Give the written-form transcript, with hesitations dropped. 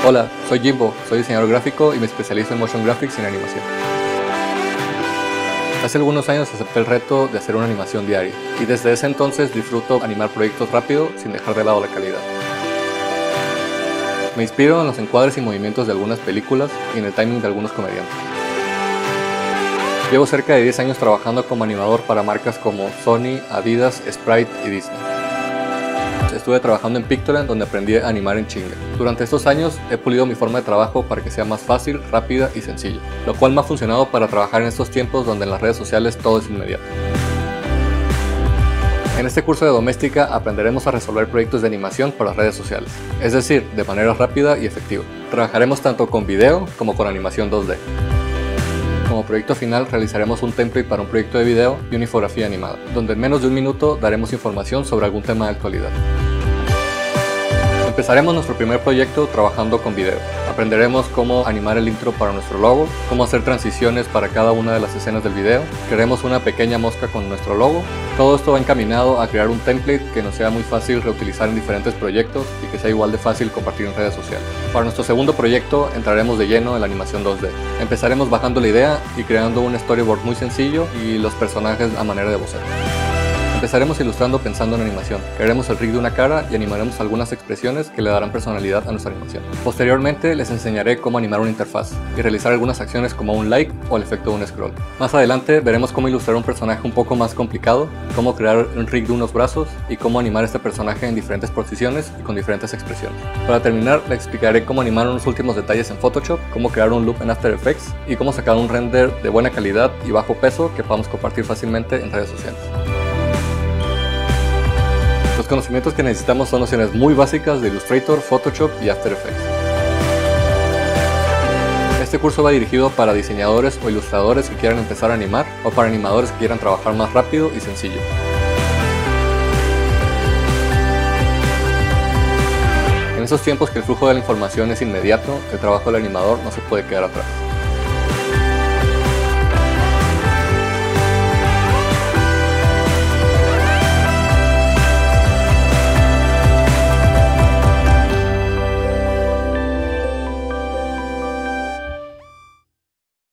Hola, soy Jimbo, soy diseñador gráfico y me especializo en motion graphics y en animación. Hace algunos años acepté el reto de hacer una animación diaria y desde ese entonces disfruto animar proyectos rápido sin dejar de lado la calidad. Me inspiro en los encuadres y movimientos de algunas películas y en el timing de algunos comediantes. Llevo cerca de 10 años trabajando como animador para marcas como Sony, Adidas, Sprite y Disney. Estuve trabajando en Pictoline, donde aprendí a animar en chinga. Durante estos años he pulido mi forma de trabajo para que sea más fácil, rápida y sencilla, lo cual me ha funcionado para trabajar en estos tiempos donde en las redes sociales todo es inmediato. En este curso de doméstica aprenderemos a resolver proyectos de animación para las redes sociales, es decir, de manera rápida y efectiva. Trabajaremos tanto con video como con animación 2D. Como proyecto final realizaremos un template para un proyecto de video y una infografía animada, donde en menos de un minuto daremos información sobre algún tema de actualidad. Empezaremos nuestro primer proyecto trabajando con video. Aprenderemos cómo animar el intro para nuestro logo, cómo hacer transiciones para cada una de las escenas del video, crearemos una pequeña mosca con nuestro logo. Todo esto va encaminado a crear un template que nos sea muy fácil reutilizar en diferentes proyectos y que sea igual de fácil compartir en redes sociales. Para nuestro segundo proyecto entraremos de lleno en la animación 2D. Empezaremos bajando la idea y creando un storyboard muy sencillo y los personajes a manera de boceto. Empezaremos ilustrando pensando en animación. Crearemos el rig de una cara y animaremos algunas expresiones que le darán personalidad a nuestra animación. Posteriormente les enseñaré cómo animar una interfaz y realizar algunas acciones como un like o el efecto de un scroll. Más adelante veremos cómo ilustrar un personaje un poco más complicado, cómo crear un rig de unos brazos y cómo animar este personaje en diferentes posiciones y con diferentes expresiones. Para terminar les explicaré cómo animar unos últimos detalles en Photoshop, cómo crear un loop en After Effects y cómo sacar un render de buena calidad y bajo peso que podamos compartir fácilmente en redes sociales. Los conocimientos que necesitamos son nociones muy básicas de Illustrator, Photoshop y After Effects. Este curso va dirigido para diseñadores o ilustradores que quieran empezar a animar o para animadores que quieran trabajar más rápido y sencillo. En esos tiempos que el flujo de la información es inmediato, el trabajo del animador no se puede quedar atrás.